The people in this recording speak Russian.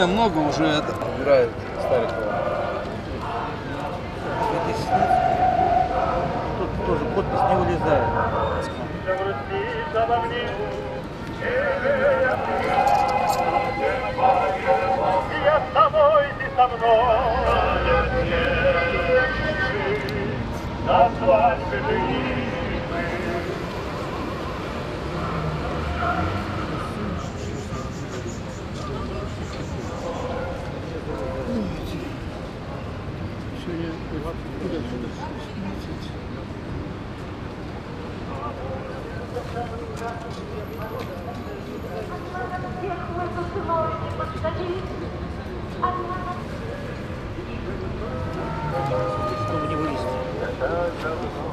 время много уже это убирает Старикова. Тут тоже подпись не вылезает. Я с тобой, ты со мной. На свадьбе жениться. Сегодня куда сюда? Чтобы не вылезти.